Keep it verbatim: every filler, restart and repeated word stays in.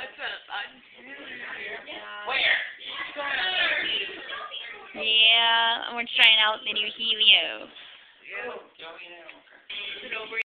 Where? Yeah, we're trying out the new Helio.